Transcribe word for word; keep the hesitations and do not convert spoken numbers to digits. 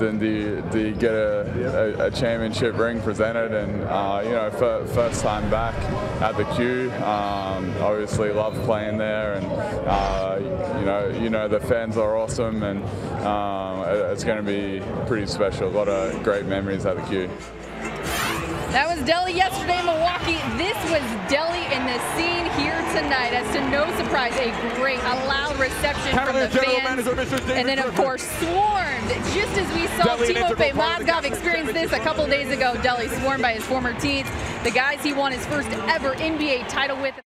often do you, do you get a, a, a championship ring presented, and uh, you know, for, first time back at the Q. Um, obviously, love playing there, and uh, you know, you know the fans are awesome, and um, it's going to be pretty special. A lot of great memories at the Q. That was Delly yesterday in Milwaukee. This was Delly in the scene here tonight. As to no surprise, a great, a loud reception from the fans. And then, of course, swarmed. Just as we saw Timofey Mozgov experience this a couple days ago, Delly swarmed by his former teams, the guys he won his first ever N B A title with.